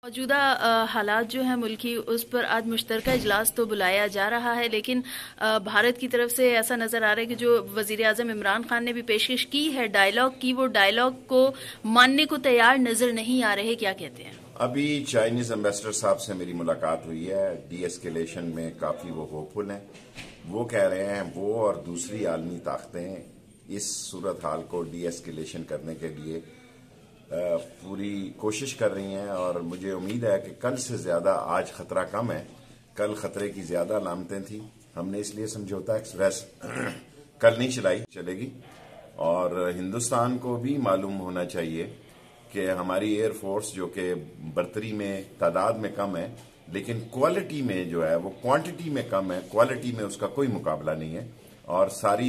موجودہ حالات جو ہیں ملکی، اس پر آج مشترکہ اجلاس تو بلایا جا رہا ہے، لیکن بھارت کی طرف سے ایسا نظر آ رہا ہے کہ جو وزیر اعظم عمران خان نے بھی پیشکش کی ہے ڈائیلاگ کی، وہ ڈائیلاگ کو ماننے کو تیار نظر نہیں آ رہے. کیا کہتے ہیں؟ ابھی چائنیز امبیسڈر صاحب سے میری ملاقات ہوئی ہے، ڈی ایسکیلیشن میں کافی وہ ہوپ فل ہیں. وہ کہہ رہے ہیں وہ اور دوسری عالمی طاقتیں اس صورتحال کو ڈی ایسکیلیشن کرنے کے لیے پوری کوشش کر رہی ہیں، اور مجھے امید ہے کہ کل سے زیادہ آج خطرہ کم ہے. کل خطرے کی زیادہ علامتیں تھیں، ہم نے اس لیے سمجھوتا ایکسپریس کل نہیں چلے گی. اور ہندوستان کو بھی معلوم ہونا چاہیے کہ ہماری ایئر فورس جو کہ برتری میں تعداد میں کم ہے لیکن کوالٹی میں جو ہے وہ کوانٹٹی میں کم ہے، کوالٹی میں اس کا کوئی مقابلہ نہیں ہے. اور ساری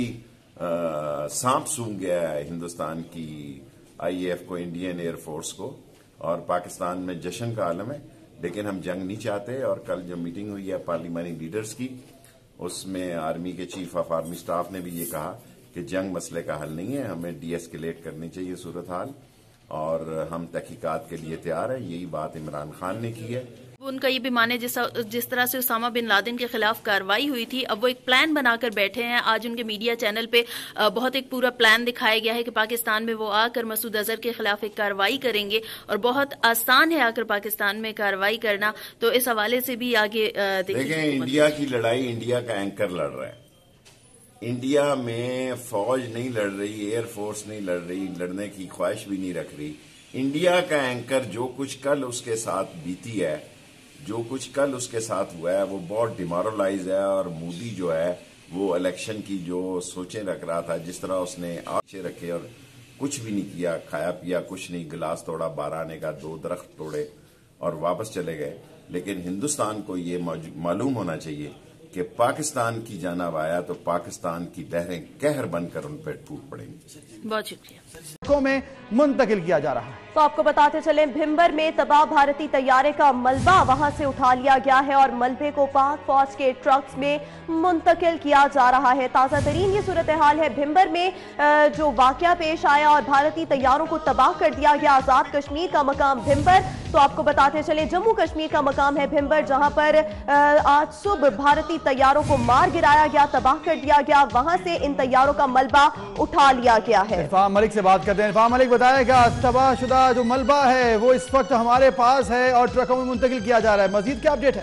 سانپ سونگ گیا ہے ہندوستان کی آئی اے ایف کو، انڈین ایئر فورس کو، اور پاکستان میں جشن کا عالم ہے. لیکن ہم جنگ نہیں چاہتے، اور کل جو میٹنگ ہوئی ہے پارلیمانی لیڈرز کی، اس میں آرمی کے چیف آف آرمی سٹاف نے بھی یہ کہا کہ جنگ مسئلے کا حل نہیں ہے، ہمیں ڈی ایسکیلیٹ کرنی چاہیے صورتحال، اور ہم تحقیقات کے لیے تیار ہیں. یہی بات عمران خان نے کی ہے. ان کا یہ بھی مانے جس طرح سے اسامہ بن لادن کے خلاف کارروائی ہوئی تھی، اب وہ ایک پلان بنا کر بیٹھے ہیں. آج ان کے میڈیا چینل پہ بہت ایک پورا پلان دکھایا گیا ہے کہ پاکستان میں وہ آ کر مسعود اظہر کے خلاف ایک کارروائی کریں گے، اور بہت آسان ہے آ کر پاکستان میں کارروائی کرنا. تو اس حوالے سے بھی آگے دیکھیں، انڈیا کی لڑائی انڈیا کا اینکر لڑ رہا ہے. انڈیا میں فوج نہیں لڑ رہی، ایئر فورس نہیں لڑ رہی، لڑنے کی خواہش بھی نہیں رکھ رہی. انڈیا کا اینکر جو کچھ کل اس کے ساتھ بیتی ہے، جو کچھ کل اس کے ساتھ ہوا ہے، وہ بہت ڈیمورلائز ہے. اور مودی جو ہے وہ الیکشن کی جو سوچیں رکھ رہا تھا، جس طرح اس نے آنچے رکھے اور کچھ بھی نہیں کیا، کھایا پیا کچھ نہیں، گلاس توڑا 12 آنے کا، 2 درخت توڑے اور واپس چلے گئے. لیکن ہندوستان کو یہ معلوم ہونا چاہیے کہ پاکستان کی جانب آیا تو پاکستان کی لہریں قہر بن کر ان پہ ٹوٹ پڑیں گی. بہت شکریہ. میں منتقل کیا جا رہا ہے. تو آپ کو بتاتے چلیں، بھمبر میں تباہ بھارتی طیارے کا ملبہ وہاں سے اٹھا لیا گیا ہے اور ملبے کو پاک فوج کے ٹرکس میں منتقل کیا جا رہا ہے. تازہ ترین یہ صورتحال ہے بھمبر میں جو واقعہ پیش آیا اور بھارتی طیاروں کو تباہ کر دیا گیا. آزاد کشمیر کا مقام بھمبر. تو آپ کو بتاتے چلیں جموں کشمیر کا مقام ہے بھمبر، جہاں پر آج صبح بھارتی طیاروں کو مار گرایا گیا، تباہ کر دیا گیا. وہاں سے ان طیاروں کا ملبہ اٹھا لیا گیا ہے. عرفان ملک سے بات کرتے ہیں. عرفان ملک بتایا کہ تباہ شدہ جو ملبہ ہے وہ اس وقت ہمارے پاس ہے اور ٹرکوں میں منتقل کیا جا رہا ہے. مزید کیا اپڈیٹ ہے؟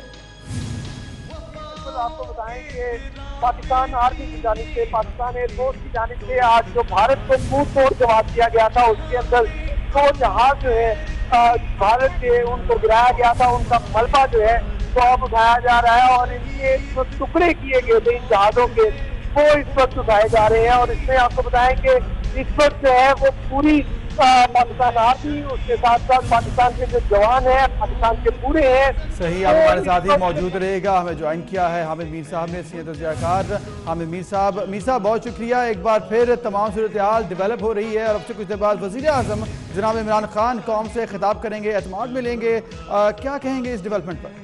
آپ کو بتائیں کہ پاکستان آرمی کی جانب سے، پاکستان ایئر فورس کی جانب سے آج جو بھارت کو منہ توڑ جواب دیا گیا تھا، اس کے اندر 2 جہاز جو ہے بھارت کے ان کو گرایا گیا تھا. ان کا ملبہ جو ہے وہ اب اٹھایا جا رہا ہے، اور ان کے جو ٹکڑے کیے گئے تھے ان جہازوں کے، وہ اس وقت اٹھائے جا رہے ہیں. اور اس میں آپ کو بتائیں کہ اس وقت جو ہے وہ پوری پاکستان آرمی، اس کے ساتھ ساتھ پاکستان کے جو جوان ہیں، پاکستان کے پورے ہیں. صحیح، آپ ہمارے ساتھ ہی موجود رہے گا. ہمیں جوائن کیا ہے حامد میر صاحب نے، سینئر تجزیہ کار حامد میر صاحب. میر صاحب بہت شکریہ. ایک بار پھر تمام صورتحال ڈیولپ ہو رہی ہے، اور اب سے کچھ دیر بعد وزیر اعظم جناب عمران خان قوم سے خطاب کریں گے، اعتماد ملیں گے. کیا کہیں گے اس ڈیولپمنٹ پر؟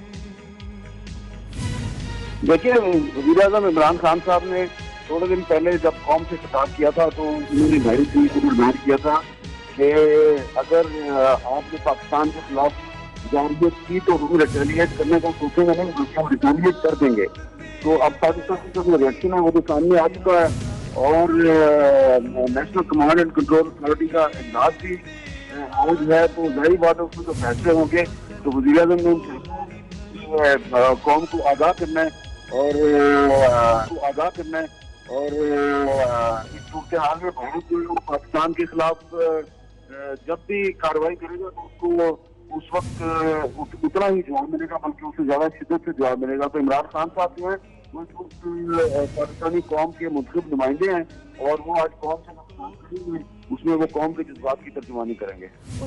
دیکھیے، وزیر اعظم عمران خان صاحب نے تھوڑے دن پہلے جب قوم سے خطاب کیا تھا تو انہوں نے ظاہر کیا تھا کہ اگر آپ نے پاکستان کے خلاف جارحیت کی تو ہم ریٹیلیٹ کرنے کا سوچیں گے نہیں، بلکہ ہم ریٹیلیٹ کر دیں گے. تو اب پاکستان کا جو ریئیکشن ہے وہ تو سامنے آ چکا ہے، اور national command and control authority کا اجلاس بھی آج ہے. تو ظاہری بات ہے اس میں جو فیصلے ہوں گے تو وزیر اعظم نے قوم کو آگاہ کرنا ہے اور اس صورتحال میں بھارت جو پاکستان کے خلاف جب بھی کارروائی کرے گا تو اس کو اس وقت اتنا ہی جواب ملے گا، بلکہ اس سے زیادہ شدت سے جواب ملے گا. تو عمران خان صاحب جو ہیں وہ اس وقت پاکستانی قوم کے منتخب نمائندے ہیں، اور وہ آج قوم سے اس میں وہ قوم کے جذبات کی ترجمانی کریں گے.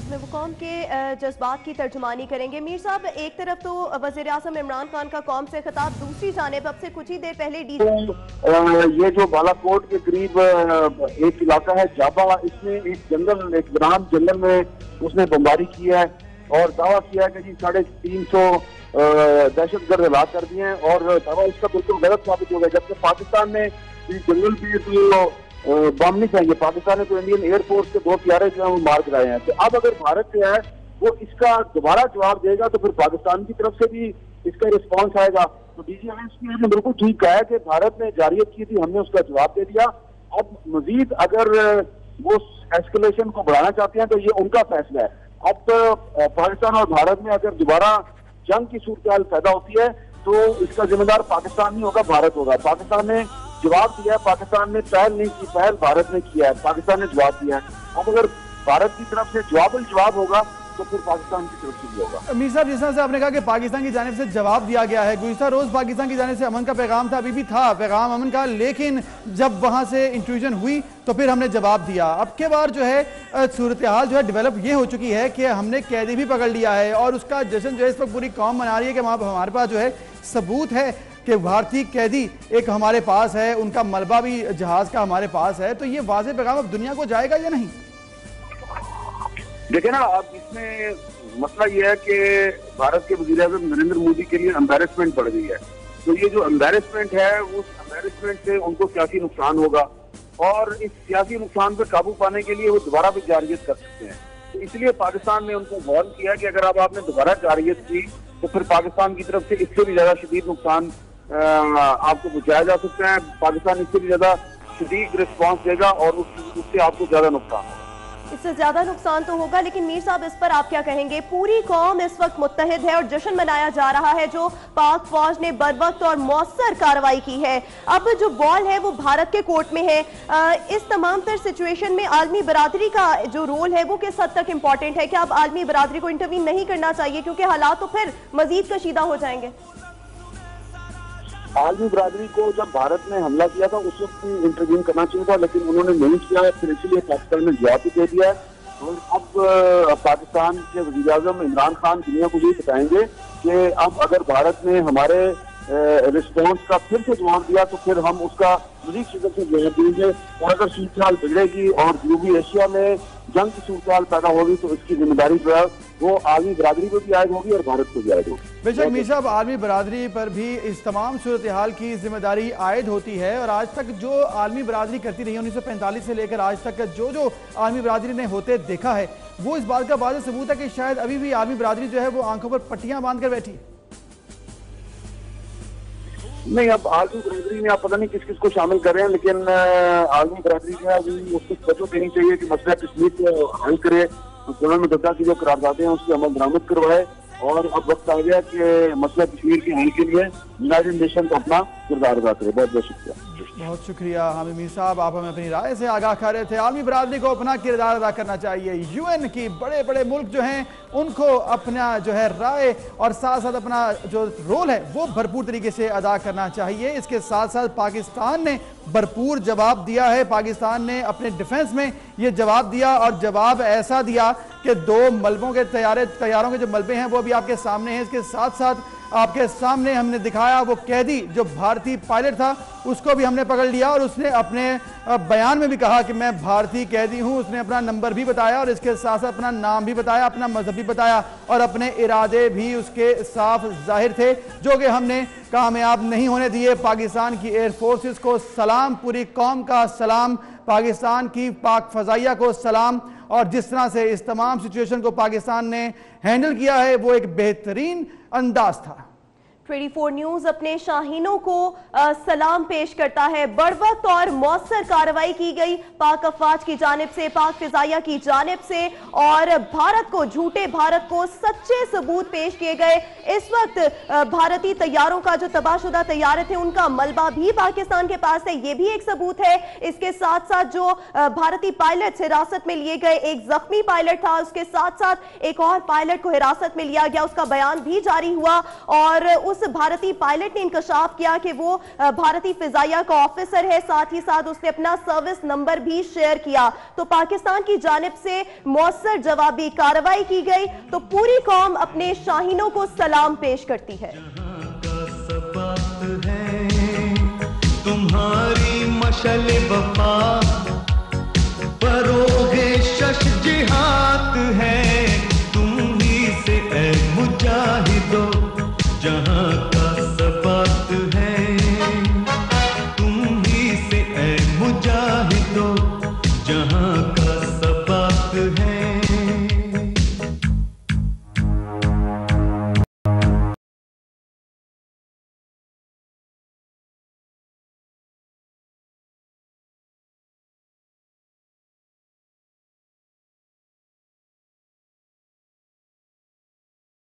میر صاحب، ایک طرف تو وزیر اعظم عمران خان کا قوم سے خطاب، دوسری جانب اب سے کچھ ہی دیر پہلے یہ جو بالا کوٹ کے قریب ایک علاقہ ہے جابا، اس میں ایک گرام جنگل میں اس نے بمباری کی ہے اور دعویٰ کیا ہے کہ جی 350 دہشت گرد ہلاک کر دیے ہیں، اور دعویٰ اس کا بالکل غلط ثابت ہو گیا. جبکہ پاکستان نے جنگل بھی بم نہیں چاہیے، پاکستان نے تو انڈین ایئر فورس کے 2 طیارے جو ہیں وہ مار گرائے ہیں. تو اب اگر بھارت جو ہے وہ اس کا دوبارہ جواب دے گا تو پھر پاکستان کی طرف سے بھی اس کا رسپانس آئے گا. تو ڈی جی ایس نے بالکل ٹھیک کہا ہے کہ بھارت نے جارحیت کی تھی, ہم نے اس کا جواب دے دیا. اب مزید اگر وہ ایسکلیشن کو بڑھانا چاہتے ہیں تو یہ ان کا فیصلہ ہے. اب پاکستان اور بھارت میں اگر دوبارہ جنگ کی صورتحال پیدا ہوتی ہے تو اس کا ذمہ دار پاکستان نہیں ہوگا, بھارت ہوگا. پاکستان نے جواب دیا ہے, پاکستان نے پہل نہیں کی, پہل بھارت نے کیا ہے, پاکستان نے جواب دیا ہے. اب اگر بھارت کی طرف سے جواب ہوگا تو پھر پاکستان کی طرف سے بھی ہوگا. امیر صاحب, جس طرح سے آپ نے کہا کہ پاکستان کی جانب سے جواب دیا گیا ہے, گزشتہ روز پاکستان کی جانب سے امن کا پیغام تھا, ابھی بھی تھا پیغام امن کا, لیکن جب وہاں سے انٹرویژن ہوئی تو پھر ہم نے جواب دیا. اب کے بار جو ہے صورتحال جو ہے ڈیولپ یہ ہو چکی ہے کہ ہم نے قیدی بھی پکڑ لیا ہے اور اس کا جشن جو ہے اس وقت پوری قوم منا رہی ہے کہ وہاں ہمارے پاس جو ہے ثبوت ہے کہ بھارتی قیدی ایک ہمارے پاس ہے, ان کا ملبہ بھی جہاز کا ہمارے پاس ہے. تو یہ واضح پیغام اب دنیا کو جائے گا یا نہیں؟ دیکھیں نا, اب اس میں مسئلہ یہ ہے کہ بھارت کے وزیر اعظم نریندر مودی کے لیے امبیرسمنٹ بڑھ گئی ہے. تو یہ جو امبیرسمنٹ ہے اس امبیرسمنٹ سے ان کو سیاسی نقصان ہوگا, اور اس سیاسی نقصان پہ قابو پانے کے لیے وہ دوبارہ بھی جارحیت کر سکتے ہیں. تو اس لیے پاکستان نے ان کو وارن کیا کہ اگر آپ نے دوبارہ جارحیت کی تو پھر پاکستان کی طرف سے اس سے بھی زیادہ شدید نقصان آپ کو پہنچایا جا سکتا ہے. پاکستان اس سے بھی زیادہ شدید رسپانس دے گا اور اس سے آپ کو زیادہ نقصان ہوگا. اس سے زیادہ نقصان تو ہوگا, لیکن میر صاحب اس پر آپ کیا کہیں گے؟ پوری قوم اس وقت متحد ہے اور جشن منایا جا رہا ہے جو پاک فوج نے بر وقت اور مؤثر کارروائی کی ہے. اب جو بال ہے وہ بھارت کے کورٹ میں ہے. اس تمام تر سچویشن میں عالمی برادری کا جو رول ہے وہ کس حد تک امپورٹنٹ ہے؟ کہ اب عالمی برادری کو انٹروین نہیں کرنا چاہیے کیونکہ حالات تو پھر مزید کشیدہ ہو جائیں گے؟ عالمی برادری کو جب بھارت نے حملہ کیا تھا اس وقت انٹروین کرنا چاہیے تھا, لیکن انہوں نے نہیں کیا ہے. پھر اسی لیے پاکستان نے جواب بھی دے دیا ہے. اور اب پاکستان کے وزیر اعظم عمران خان دنیا کو یہ بتائیں گے کہ اب اگر بھارت نے ہمارے رسپانس کا پھر سے جواب دیا تو پھر ہم اس کا مزید شدت سے جواب دیں گے. اور اگر صورتحال بگڑے گی اور جنوبی ایشیا میں جنگ کی صورتحال پیدا ہوگی تو اس کی ذمہ داری جو ہے وہ عالمی برادری کو بھی عائد ہوگی اور بھارت کو بھی عائد ہوگی. بے شک میر صاحب, عالمی برادری پر بھی اس تمام صورتحال کی ذمہ داری عائد ہوتی ہے. اور آج تک جو عالمی برادری کرتی رہی ہے 1945 سے لے کر آج تک جو عالمی برادری نے ہوتے دیکھا ہے وہ اس بات کا واضح ثبوت ہے کہ شاید ابھی بھی عالمی برادری جو ہے وہ آنکھوں پر پٹیاں باندھ کر بیٹھی ہے. نہیں, اب عالمی برادری میں آپ پتہ نہیں کس کس کو شامل کر رہے ہیں, لیکن عالمی برادری جو ہے اس کو توجہ دینی چاہیے کہ مسئلہ کشمیر کو حل کرے, قومی متحدہ کی جو قراردادیں ہیں اس کی عمل درآمد کروائے. اور اب وقت آ گیا کہ مسئلہ کشمیر کے حل کے لیے یونائیٹڈ نیشن کو اپنا کردار ادا کرے. بہت بہت شکریہ. بہت شکریہ حامد میر صاحب, آپ ہمیں اپنی رائے سے آگاہ کر رہے تھے. عالمی برادری کو اپنا کردار ادا کرنا چاہیے. یو این کی بڑے بڑے ملک جو ہیں ان کو اپنا جو ہے رائے اور ساتھ ساتھ اپنا جو رول ہے وہ بھرپور طریقے سے ادا کرنا چاہیے. اس کے ساتھ ساتھ پاکستان نے بھرپور جواب دیا ہے. پاکستان نے اپنے ڈیفنس میں یہ جواب دیا اور جواب ایسا دیا کہ 2 ملبوں کے طیاروں کے جو ملبے ہیں وہ بھی آپ کے سامنے ہیں. اس کے ساتھ ساتھ آپ کے سامنے ہم نے دکھایا وہ قیدی جو بھارتی پائلٹ تھا اس کو بھی ہم نے پکڑ لیا اور اس نے اپنے بیان میں بھی کہا کہ میں بھارتی قیدی ہوں. اس نے اپنا نمبر بھی بتایا اور اس کے ساتھ ساتھ اپنا نام بھی بتایا, اپنا مذہب بھی بتایا اور اپنے ارادے بھی اس کے صاف ظاہر تھے جو کہ ہم نے کامیاب نہیں ہونے دیے. پاکستان کی ایئر فورسز کو سلام, پوری قوم کا سلام, پاکستان کی پاک فضائیہ کو سلام. اور جس طرح سے اس تمام سچویشن کو پاکستان نے ہینڈل کیا ہے وہ ایک بہترین انداز تھا. 24 نیوز اپنے شاہینوں کو سلام پیش کرتا ہے. بر وقت اور مؤثر کارروائی کی گئی پاک افواج کی جانب سے, پاک فضائیہ کی جانب سے, اور بھارت کو, جھوٹے بھارت کو سچے ثبوت پیش کیے گئے. اس وقت بھارتی طیاروں کا جو تباہ شدہ طیارے تھے ان کا ملبہ بھی پاکستان کے پاس ہے, یہ بھی ایک ثبوت ہے. اس کے ساتھ ساتھ جو بھارتی پائلٹ حراست میں لیے گئے, ایک زخمی پائلٹ تھا, اس کے ساتھ ساتھ ایک اور پائلٹ کو حراست میں لیا گیا, اس کا بیان بھی جاری ہوا. اور اس بھارتی پائلٹ نے انکشاف کیا کہ وہ بھارتی فضائیہ کا آفیسر ہے, ساتھ ہی ساتھ اس نے اپنا سروس نمبر بھی شیئر کیا. تو پاکستان کی جانب سے مؤثر جوابی کارروائی کی گئی. تو پوری قوم اپنے شاہینوں کو سلام پیش کرتی ہے. تمہاری مشعل وفا پروغ شش جہات ہے.